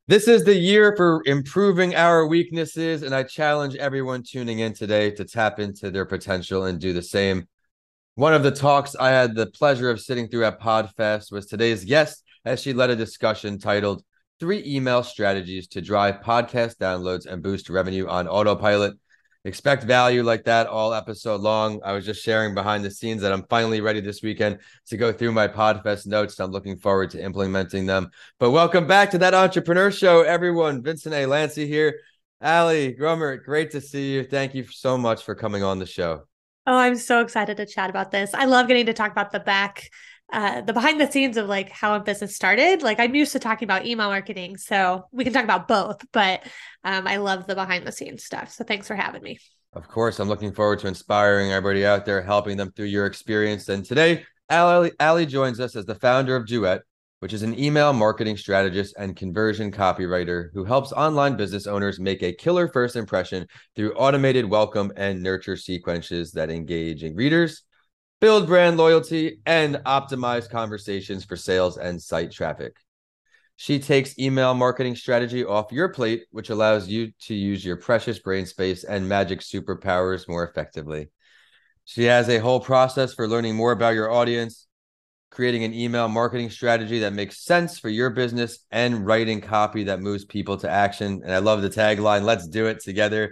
This is the year for improving our weaknesses, and I challenge everyone tuning in today to tap into their potential and do the same. One of the talks I had the pleasure of sitting through at PodFest was today's guest as she led a discussion titled Three Email Strategies to Drive Podcast Downloads and Boost Revenue on Autopilot. Expect value like that all episode long. I was just sharing behind the scenes that I'm finally ready this weekend to go through my PodFest notes. I'm looking forward to implementing them. But welcome back to that Entrepreneur Show, everyone. Vincent A. Lancy here. Ali Grummer, great to see you. Thank you so much for coming on the show. Oh, I'm so excited to chat about this. I love getting to talk about the behind the scenes of like how a business started. Like I'm used to talking about email marketing, so we can talk about both, but I love the behind the scenes stuff. So thanks for having me. Of course, I'm looking forward to inspiring everybody out there, helping them through your experience. And today, Ali joins us as the founder of Duet, which is an email marketing strategist and conversion copywriter who helps online business owners make a killer first impression through automated welcome and nurture sequences that engage readers, build brand loyalty, and optimize conversations for sales and site traffic. She takes email marketing strategy off your plate, which allows you to use your precious brain space and magic superpowers more effectively. She has a whole process for learning more about your audience, creating an email marketing strategy that makes sense for your business, and writing copy that moves people to action. And I love the tagline, let's do it together.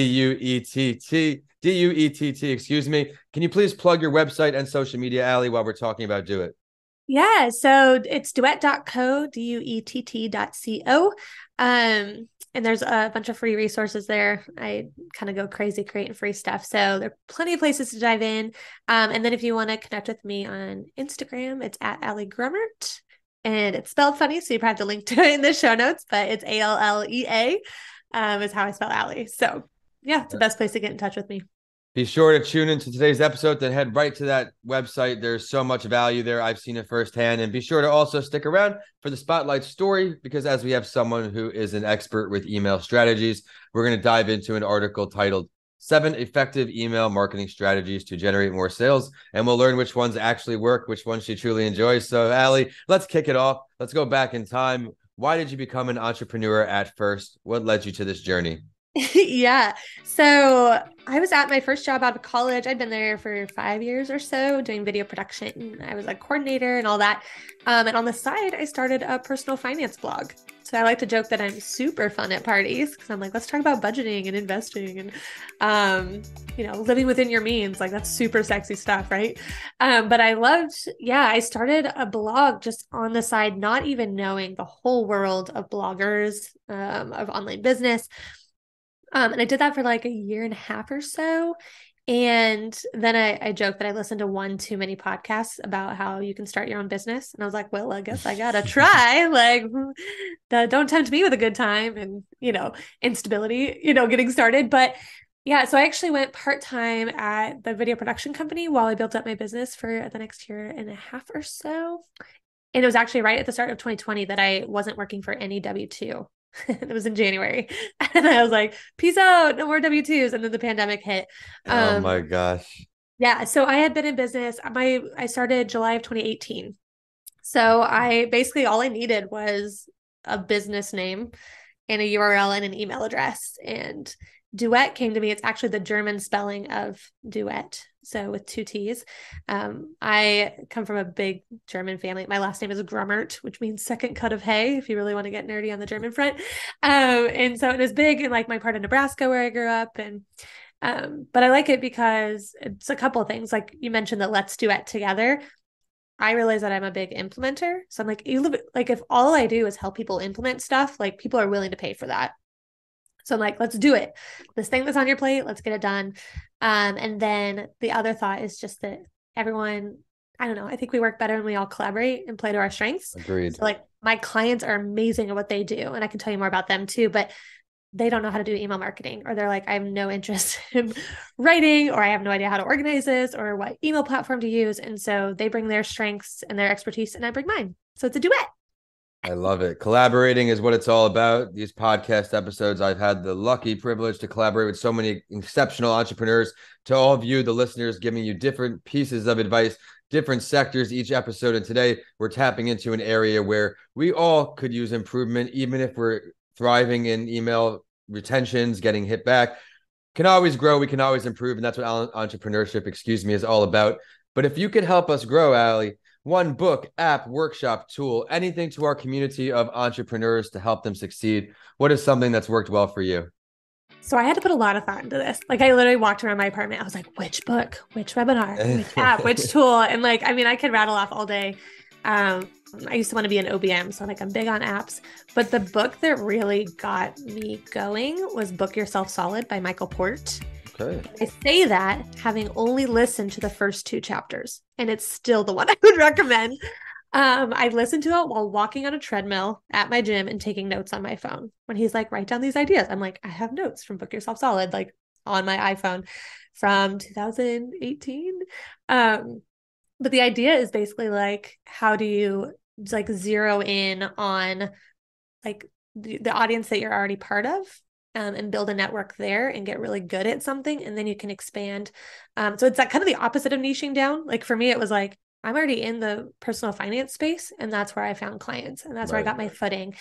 D-U-E-T-T, excuse me. Can you please plug your website and social media, Ali, while we're talking about Do It? Yeah, so it's duet.co, duett.co. And there's a bunch of free resources there. I kind of go crazy creating free stuff. So there are plenty of places to dive in. And then if you want to connect with me on Instagram, it's at Ali Grummert. And it's spelled funny, so you probably have to link to it in the show notes, but it's Allea is how I spell Ali. So yeah, it's the best place to get in touch with me. Be sure to tune into today's episode, then head right to that website. There's so much value there. I've seen it firsthand. And be sure to also stick around for the spotlight story, because as we have someone who is an expert with email strategies, we're going to dive into an article titled 7 Effective Email Marketing Strategies to Generate More Sales. And we'll learn which ones actually work, which ones she truly enjoys. So, Ali, let's kick it off. Let's go back in time. Why did you become an entrepreneur at first? What led you to this journey? Yeah. So I was at my first job out of college. I'd been there for 5 years or so doing video production. I was a coordinator and all that. And on the side, I started a personal finance blog. So I like to joke that I'm super fun at parties because I'm like, let's talk about budgeting and investing and, living within your means. Like that's super sexy stuff, right? But I started a blog just on the side, not even knowing the whole world of bloggers, of online business. And I did that for like a year and a half or so. And then I joked that I listened to one too many podcasts about how you can start your own business. And I was like, well, I guess I gotta try. Like, don't tempt me with a good time and, instability, getting started. But yeah, so I actually went part-time at the video production company while I built up my business for the next year and a half or so. And it was actually right at the start of 2020 that I wasn't working for any W-2. It was in January. And I was like, peace out, no more W-2s. And then the pandemic hit. Oh my gosh. Yeah. So I had been in business. I started July of 2018. So I basically all I needed was a business name and a URL and an email address. And Duet came to me. It's actually the German spelling of duet. So with two T's. I come from a big German family. My last name is Grummert, which means second cut of hay, if you really want to get nerdy on the German front. And so it is big in like my part of Nebraska where I grew up. And but I like it because it's a couple of things. Like you mentioned that let's duet together. I realize that I'm a big implementer. So I'm like, if all I do is help people implement stuff, like people are willing to pay for that. So I'm like, let's do it. This thing that's on your plate, let's get it done. And then the other thought is just that everyone, I don't know, I think we work better when we all collaborate and play to our strengths. Agreed. So like my clients are amazing at what they do. And I can tell you more about them too, but they don't know how to do email marketing, or they're like, I have no interest in writing, or I have no idea how to organize this or what email platform to use. And so they bring their strengths and their expertise and I bring mine. So it's a duet. I love it. Collaborating is what it's all about. These podcast episodes, I've had the lucky privilege to collaborate with so many exceptional entrepreneurs. To all of you, the listeners, giving you different pieces of advice, different sectors each episode. And today we're tapping into an area where we all could use improvement, even if we're thriving in email retentions, getting hit back. Can always grow. We can always improve. And that's what entrepreneurship, is all about. But if you could help us grow, Allie, one book, app, workshop, tool, anything to our community of entrepreneurs to help them succeed, what is something that's worked well for you? So I had to put a lot of thought into this. Like I literally walked around my apartment. I was like, which book, which webinar, which app, which tool? And like, I mean, I could rattle off all day. I used to want to be an OBM, so like I'm big on apps. But the book that really got me going was Book Yourself Solid by Michael Port. Okay. I say that having only listened to the first 2 chapters, and it's still the one I would recommend. I listened to it while walking on a treadmill at my gym and taking notes on my phone. When he's like, write down these ideas, I'm like, I have notes from Book Yourself Solid, like on my iPhone from 2018. But the idea is basically like, how do you like zero in on like the audience that you're already part of, and build a network there and get really good at something, and then you can expand. So it's that kind of the opposite of niching down. Like for me, it was like, I'm already in the personal finance space, and that's where I found clients, and that's where I got my footing.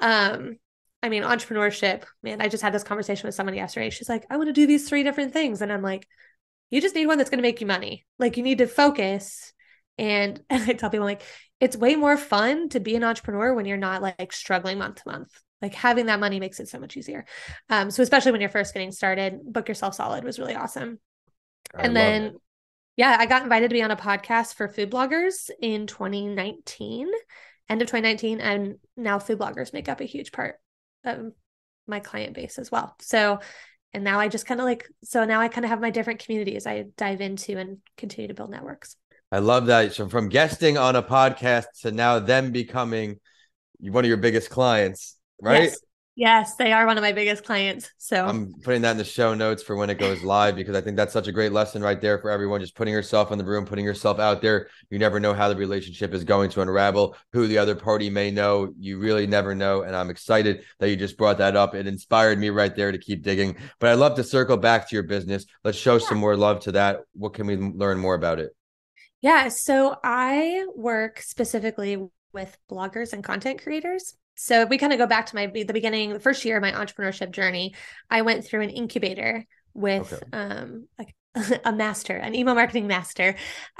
I mean, entrepreneurship, man, I just had this conversation with someone yesterday. She's like, I want to do these 3 different things. And I'm like, you just need one that's going to make you money. Like you need to focus. And I tell people like, it's way more fun to be an entrepreneur when you're not like struggling month to month. Like having that money makes it so much easier. So especially when you're first getting started, Book Yourself Solid was really awesome. And then, yeah, I got invited to be on a podcast for food bloggers in 2019, end of 2019. And now food bloggers make up a huge part of my client base as well. So, and now I just kind of like, so now I kind of have my different communities I dive into and continue to build networks. I love that. So from guesting on a podcast to now them becoming one of your biggest clients, right? Yes. Yes, they are one of my biggest clients. So I'm putting that in the show notes for when it goes live, because I think that's such a great lesson right there for everyone. Just putting yourself in the room, putting yourself out there. You never know how the relationship is going to unravel, who the other party may know. You really never know. And I'm excited that you just brought that up. It inspired me right there to keep digging. But I'd love to circle back to your business. Let's show some more love to that. What can we learn more about it? Yeah, so I work specifically with bloggers and content creators. So if we kind of go back to the beginning, the first year of my entrepreneurship journey, I went through an incubator with like a master, an email marketing master.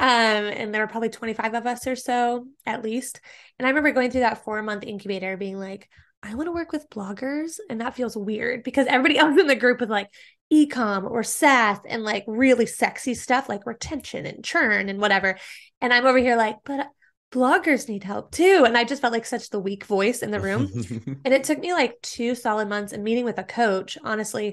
And there were probably 25 of us or so at least. And I remember going through that 4-month incubator being like, I want to work with bloggers. And that feels weird because everybody else in the group was like e-com or SaaS and like really sexy stuff like retention and churn and whatever. And I'm over here like, but bloggers need help too. And I just felt like such the weak voice in the room. And it took me like 2 solid months and meeting with a coach, honestly,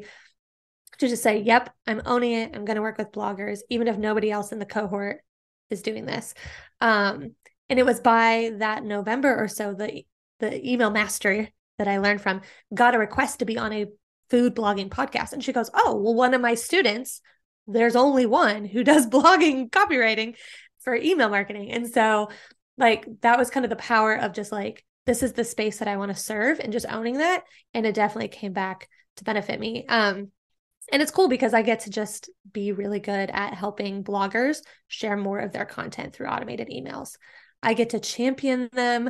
to just say, yep, I'm owning it. I'm going to work with bloggers, even if nobody else in the cohort is doing this. And it was by that November or so, the email master that I learned from got a request to be on a food blogging podcast. And she goes, oh, well, one of my students, there's only one who does blogging copywriting for email marketing. And so like, that was kind of the power of just like, this is the space that I want to serve and just owning that. And it definitely came back to benefit me. And it's cool because I get to just be really good at helping bloggers share more of their content through automated emails. I get to champion them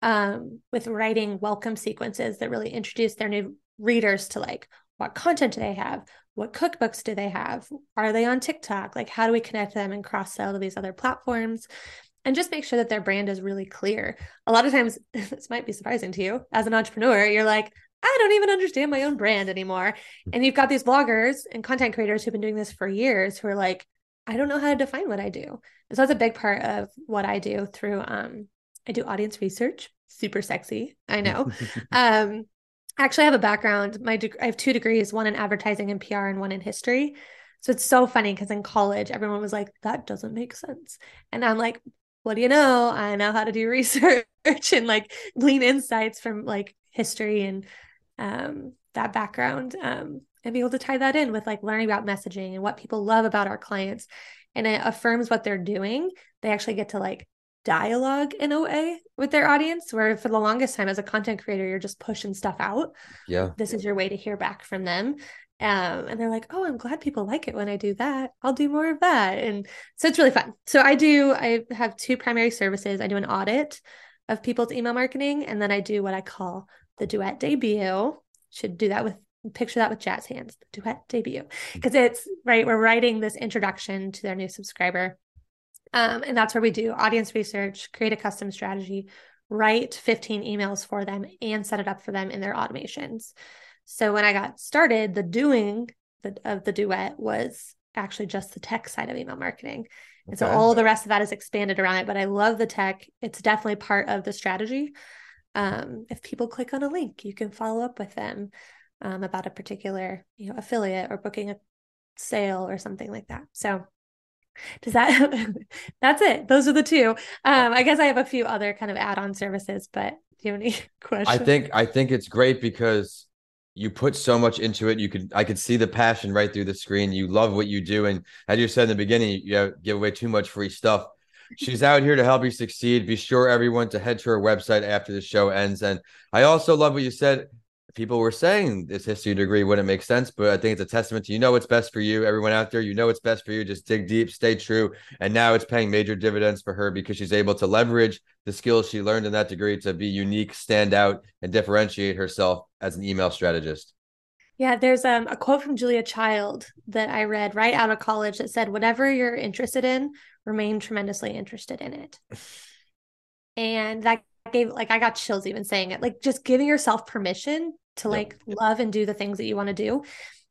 with writing welcome sequences that really introduce their new readers to like, what content do they have? What cookbooks do they have? Are they on TikTok? Like, how do we connect them and cross-sell to these other platforms? And just make sure that their brand is really clear. A lot of times, this might be surprising to you as an entrepreneur, you're like, I don't even understand my own brand anymore. And you've got these bloggers and content creators who've been doing this for years who are like, I don't know how to define what I do. And so that's a big part of what I do through, I do audience research, super sexy, I know. Actually, I have a background. I have 2 degrees, one in advertising and PR and one in history. So it's so funny because in college, everyone was like, that doesn't make sense. And I'm like, what do you know? I know how to do research and like glean insights from like history and that background, and be able to tie that in with like learning about messaging and what people love about our clients. And it affirms what they're doing. They actually get to like dialogue in a way with their audience, where for the longest time as a content creator, you're just pushing stuff out. Yeah. This is your way to hear back from them. And they're like, oh, I'm glad people like it when I do that. I'll do more of that. And so it's really fun. So I have two primary services. I do an audit of people's email marketing, and then I do what I call the duet debut. Should do that with, picture that with jazz hands, the duet debut. Because it's right, we're writing this introduction to their new subscriber. And that's where we do audience research, create a custom strategy, write 15 emails for them, and set it up for them in their automations. So when I got started, the doing of the duet was actually just the tech side of email marketing. And so all the rest of that is expanded around it. But I love the tech. It's definitely part of the strategy. If people click on a link, you can follow up with them about a particular, affiliate or booking a sale or something like that. So does that, that's it. Those are the two. I guess I have a few other kind of add-on services, but do you have any questions? I think it's great because you put so much into it. I could see the passion right through the screen. You love what you do, and as you said in the beginning, you give away too much free stuff. She's out here to help you succeed. Be sure everyone to head to her website after the show ends. And I also love what you said. People were saying this history degree wouldn't make sense, but I think it's a testament to what's best for you. Everyone out there, what's best for you. Just dig deep, stay true. And now it's paying major dividends for her because she's able to leverage the skills she learned in that degree to be unique, stand out, and differentiate herself as an email strategist. Yeah, there's a quote from Julia Child that I read right out of college that said, whatever you're interested in, remain tremendously interested in it. And that gave, like, I got chills even saying it, like just giving yourself permission to like love and do the things that you want to do.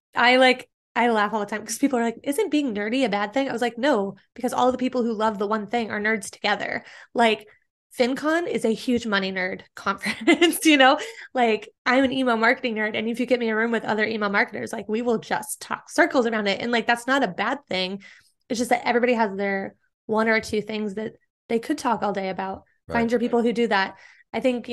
I laugh all the time because people are like, isn't being nerdy a bad thing? I was like, no, because all the people who love the one thing are nerds together. Like FinCon is a huge money nerd conference, like I'm an email marketing nerd. And if you get me a room with other email marketers, like we will just talk circles around it. And like, that's not a bad thing. It's just that everybody has their one or two things that they could talk all day about. Find your people who do that. I think,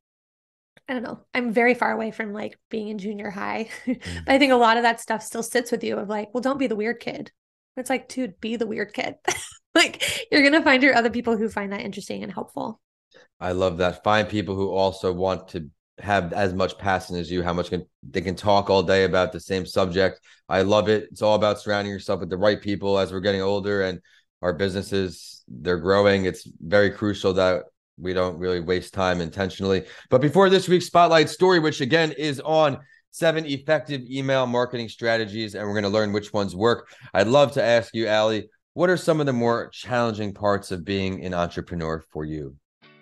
I don't know. I'm very far away from like being in junior high, but I think a lot of that stuff still sits with you of like, well, don't be the weird kid. It's like, dude, be the weird kid. Like you're going to find your other people who find that interesting and helpful. I love that. Find people who also want to have as much passion as you, they can talk all day about the same subject. I love it. It's all about surrounding yourself with the right people as we're getting older and our businesses, they're growing. It's very crucial that we don't really waste time intentionally. But before this week's spotlight story, which again is on 7 effective email marketing strategies, and we're going to learn which ones work, I'd love to ask you, Allie, what are some of the more challenging parts of being an entrepreneur for you?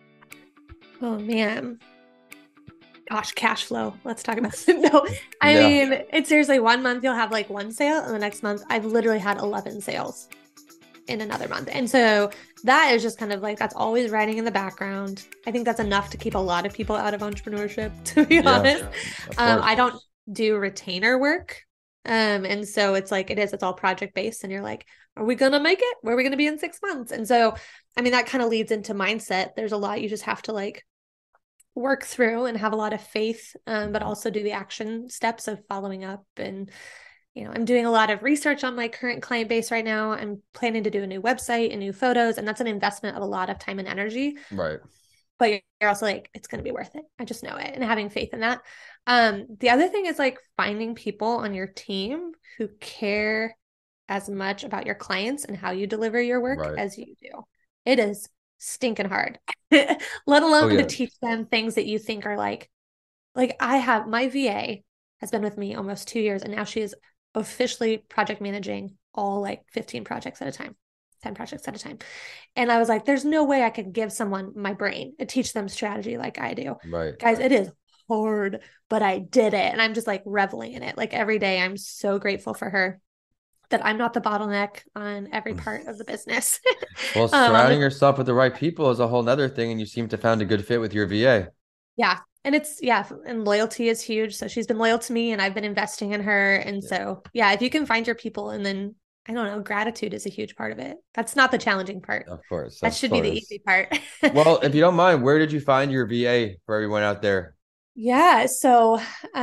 Oh man. Gosh, cash flow. Let's talk about it. No, I mean, it's seriously 1 month you'll have like one sale, and the next month I've literally had 11 sales in another month. And so that is just kind of like, that's always writing in the background. I think that's enough to keep a lot of people out of entrepreneurship, to be honest. I don't do retainer work. And so it's like, it's all project based, and you're like, are we going to make it? Where are we going to be in 6 months? And so, I mean, that kind of leads into mindset. There's a lot you just have to like work through and have a lot of faith, but also do the action steps of following up. And I'm doing a lot of research on my current client base right now. I'm planning to do a new website and new photos, and that's an investment of a lot of time and energy. Right. But you're also like, it's going to be worth it. I just know it, and having faith in that. The other thing is like finding people on your team who care as much about your clients and how you deliver your work as you do. It is stinking hard, let alone to teach them things that you think are like I have, my VA has been with me almost 2 years, and now she is officially project managing all like 15 projects at a time, 10 projects at a time. And I was like, there's no way I could give someone my brain and teach them strategy like I do. Guys, it is hard, but I did it. And I'm just like reveling in it. Like every day I'm so grateful for her that I'm not the bottleneck on every part of the business. Well, surrounding yourself with the right people is a whole nother thing. And you seem to found a good fit with your VA. Yeah. And and loyalty is huge. So she's been loyal to me, and I've been investing in her. And so, if you can find your people, and then I don't know, gratitude is a huge part of it. That's not the challenging part. Of course. That should be the easy part. Well, if you don't mind, where did you find your VA for everyone out there? Yeah. So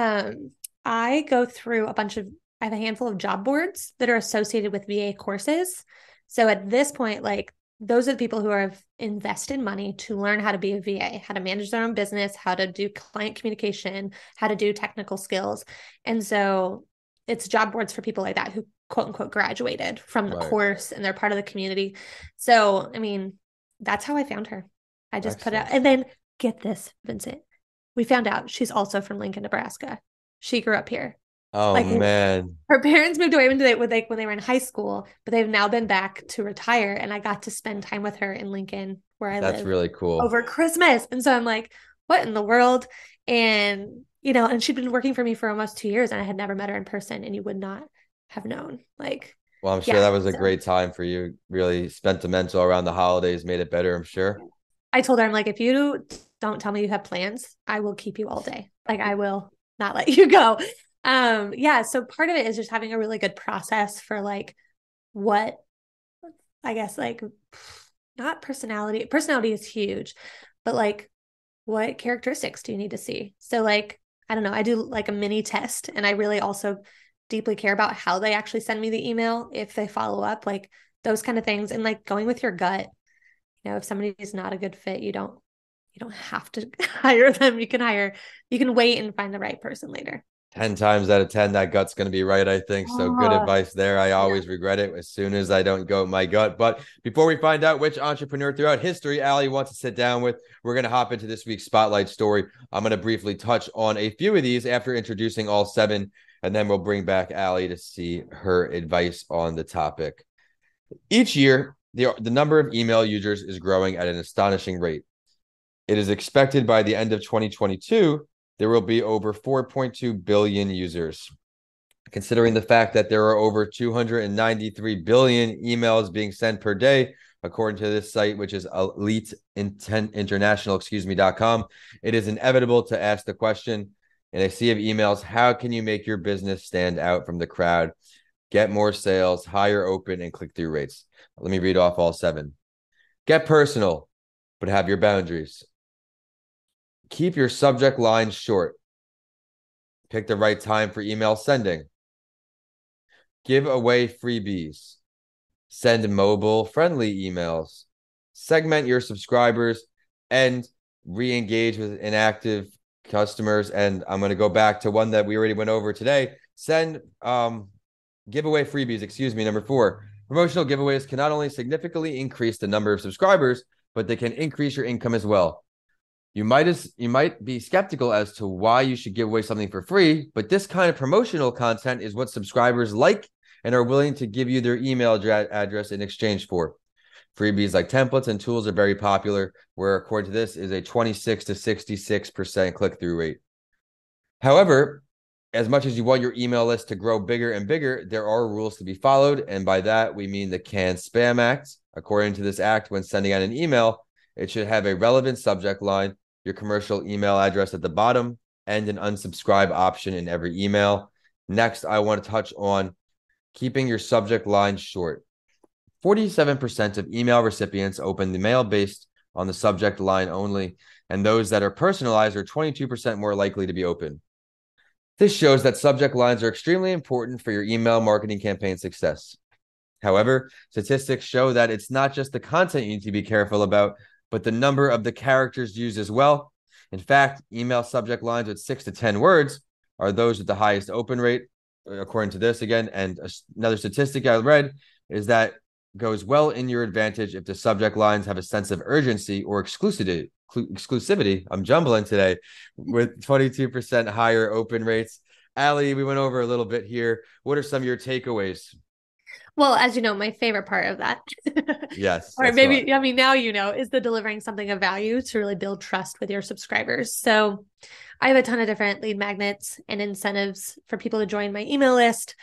I go through I have a handful of job boards that are associated with VA courses. So at this point, like those are the people who have invested money to learn how to be a VA, how to manage their own business, how to do client communication, how to do technical skills. And so it's job boards for people like that who quote unquote graduated from the Right. course and they're part of the community. So, I mean, that's how I found her. I just put out, Excellent. and then get this, Vincent. We found out she's also from Lincoln, Nebraska. She grew up here. Oh Like man, her parents moved away when they were in high school, but they've now been back to retire. And I got to spend time with her in Lincoln, where I that's live, really cool. over Christmas. And so I'm like, what in the world? And, and she'd been working for me for almost 2 years and I had never met her in person and you would not have known. Like, Well, I'm sure yeah. that was a So great time for you. Really sentimental around the holidays, made it better, I'm sure. I told her, I'm like, if you don't tell me you have plans, I will keep you all day. Like, I will not let you go. Yeah. So part of it is just having a really good process for like what I guess like not personality. Personality is huge, but like what characteristics do you need to see? So like, I don't know, I do like a mini test and I really also deeply care about how they actually send me the email, if they follow up, like those kind of things. And like going with your gut, if somebody is not a good fit, you don't have to hire them. You can wait and find the right person later. 10 times out of 10, that gut's going to be right, I think. So good Oh, advice there. I yeah. always regret it as soon as I don't go with my gut. But before we find out which entrepreneur throughout history Allie wants to sit down with, we're going to hop into this week's spotlight story. I'm going to briefly touch on a few of these after introducing all seven, and then we'll bring back Allie to see her advice on the topic. Each year, the number of email users is growing at an astonishing rate. It is expected by the end of 2022, there will be over 4.2 billion users. Considering the fact that there are over 293 billion emails being sent per day, according to this site, which is eliteinternational.com, it is inevitable to ask the question in a sea of emails, how can you make your business stand out from the crowd, get more sales, higher open and click-through rates? Let me read off all seven. Get personal, but have your boundaries. Keep your subject line short. Pick the right time for email sending. Give away freebies. Send mobile friendly emails. Segment your subscribers and re engage with inactive customers. And I'm going to go back to one that we already went over today. Give away freebies. Excuse me. Number 4. Promotional giveaways can not only significantly increase the number of subscribers, but they can increase your income as well. You might be skeptical as to why you should give away something for free, but this kind of promotional content is what subscribers like and are willing to give you their email address in exchange for. Freebies like templates and tools are very popular, where according to this is a 26 to 66% click-through rate. However, as much as you want your email list to grow bigger and bigger, there are rules to be followed. And by that, we mean the Canned Spam Act. According to this act, when sending out an email, it should have a relevant subject line, your commercial email address at the bottom, and an unsubscribe option in every email. Next, I want to touch on keeping your subject line short. 47% of email recipients open the mail based on the subject line only, and those that are personalized are 22% more likely to be open. This shows that subject lines are extremely important for your email marketing campaign success. However, statistics show that it's not just the content you need to be careful about, but the number of the characters used as well. In fact, email subject lines with 6 to 10 words are those with the highest open rate, according to this again. And another statistic I read is that goes well in your advantage if the subject lines have a sense of urgency or exclusivity. I'm jumbling today, with 22% higher open rates. Allie, we went over a little bit here. What are some of your takeaways? Well, as you know, my favorite part of that, Yes, or that's right. maybe, I mean, now is the delivering something of value to really build trust with your subscribers. So I have a ton of different lead magnets and incentives for people to join my email list.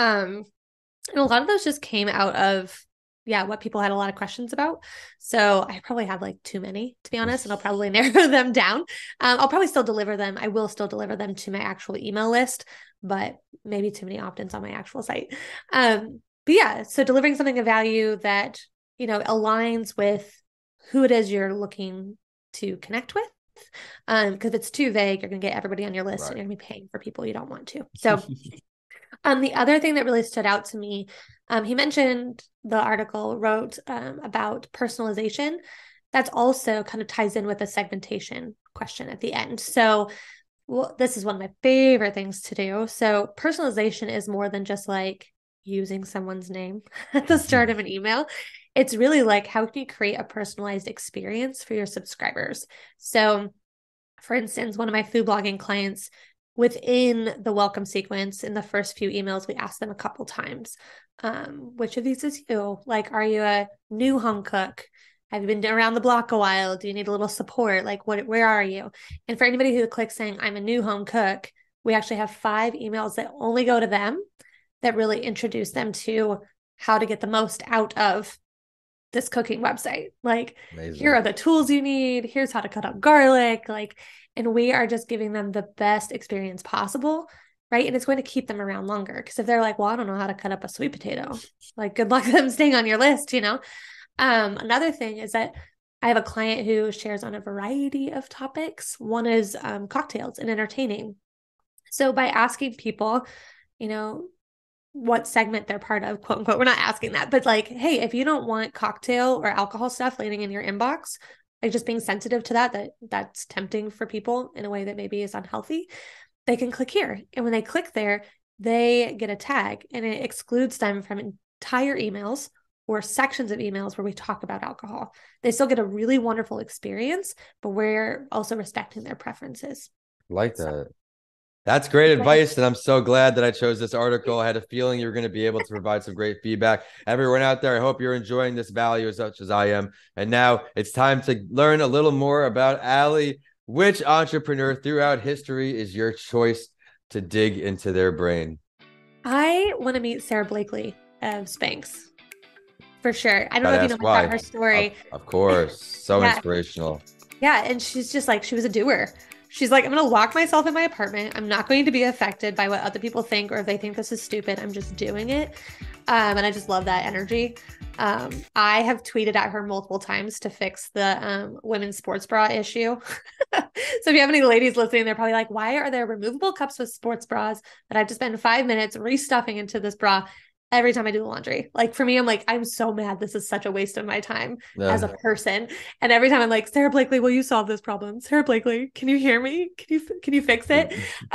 And a lot of those just came out of, what people had a lot of questions about. So I probably have like too many, to be honest, and I'll probably narrow them down. I'll probably still deliver them. I will still deliver them to my actual email list, but maybe too many opt-ins on my actual site. But yeah, so delivering something of value that, aligns with who it is you're looking to connect with. Because if it's too vague, you're going to get everybody on your list and Right. you're going to be paying for people you don't want to. So the other thing that really stood out to me, he mentioned the article wrote about personalization. That's also kind of ties in with a segmentation question at the end. So Well, this is one of my favorite things to do. So, personalization is more than just like using someone's name at the start of an email. It's really like, how can you create a personalized experience for your subscribers? So, for instance, one of my food blogging clients, within the welcome sequence in the first few emails, we asked them a couple times, which of these is you? Like, are you a new home cook? Have you been around the block a while? Do you need a little support? Like, where are you? And for anybody who clicks saying, I'm a new home cook, we actually have 5 emails that only go to them that really introduce them to how to get the most out of this cooking website. Like, here Amazing. are the tools you need. Here's how to cut up garlic. Like, and we are just giving them the best experience possible. Right. And it's going to keep them around longer. Because if they're like, well, I don't know how to cut up a sweet potato, like, good luck them staying on your list, you know? Another thing is that I have a client who shares on a variety of topics. One is cocktails and entertaining. So by asking people, you know, what segment they're part of, quote unquote, we're not asking that, but like, hey, if you don't want cocktail or alcohol stuff landing in your inbox, like just being sensitive to that's tempting for people in a way that maybe is unhealthy, they can click here. And when they click there, they get a tag and it excludes them from entire emails or sections of emails where we talk about alcohol. They still get a really wonderful experience, but we're also respecting their preferences. Like So that. That's great advice. And I'm so glad that I chose this article. I had a feeling you were going to be able to provide some great feedback. Everyone out there, I hope you're enjoying this value as much as I am. And now it's time to learn a little more about Allie. Which entrepreneur throughout history is your choice to dig into their brain? I want to meet Sarah Blakely of Spanx for sure. I don't know Gotta if you know ask much about why. her story. Of course. So Yeah. inspirational. Yeah. And she's just like, she was a doer. She's like, I'm going to lock myself in my apartment. I'm not going to be affected by what other people think, or if they think this is stupid, I'm just doing it. And I just love that energy. I have tweeted at her multiple times to fix the women's sports bra issue. So if you have any ladies listening, they're probably like, why are there removable cups with sports bras that I have to spend 5 minutes restuffing into this bra every time I do the laundry? Like, for me, I'm like, I'm so mad. This is such a waste of my time as a person. And every time I'm like, Sarah Blakely, will you solve this problem? Sarah Blakely, can you hear me? Can you fix it?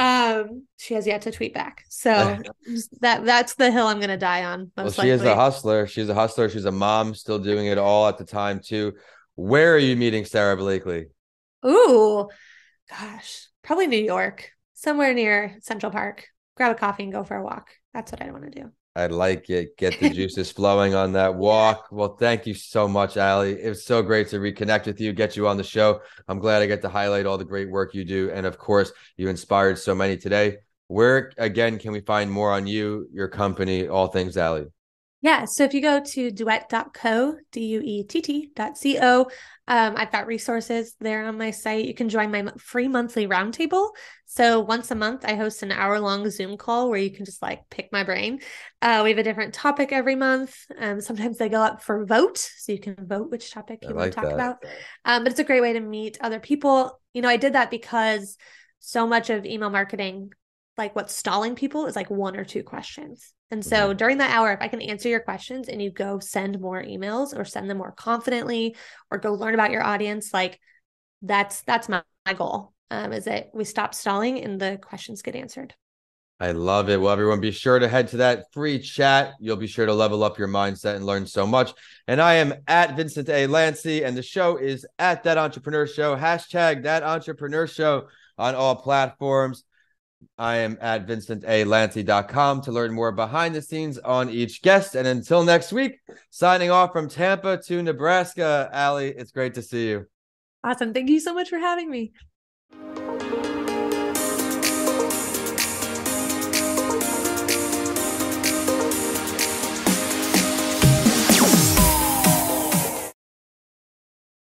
She has yet to tweet back. So that's the hill I'm gonna die on, Well, most she is a likely. hustler. She's a hustler. She's a mom, still doing it all at the time, too. Where are you meeting Sarah Blakely? Ooh, gosh, probably New York, somewhere near Central Park. Grab a coffee and go for a walk. That's what I want to I like it. Get the do. juices flowing on that Yeah. walk. Well, thank you so much, Allie. It was so great to reconnect with you, get you on the show. I'm glad I get to highlight all the great work you do. And of course, you inspired so many today. Where, again, can we find more on you, your company, all things Allie? Yeah. So if you go to duett.co, duett.co, I've got resources there on my site. You can join my free monthly roundtable. So once a month, I host an hour-long Zoom call where you can just like pick my brain. We have a different topic every month. Sometimes they go up for vote, so you can vote which topic I you want like to talk that. about. But it's a great way to meet other people. You know, I did that because so much of email marketing, like what's stalling people is like 1 or 2 questions. And so Mhm. during that hour, if I can answer your questions and you go send more emails or send them more confidently or go learn about your audience, like that's my goal. Is that we stop stalling and the questions get answered. I love it. Well, everyone, be sure to head to that free chat. You'll be sure to level up your mindset and learn so much. And I am at Vincent A. Lancy, and the show is at That Entrepreneur Show. Hashtag That Entrepreneur Show on all platforms. I am at vincentalancy.com to learn more behind the scenes on each guest. And until next week, signing off from Tampa to Nebraska. Allie, it's great to see you. Awesome. Thank you so much for having me.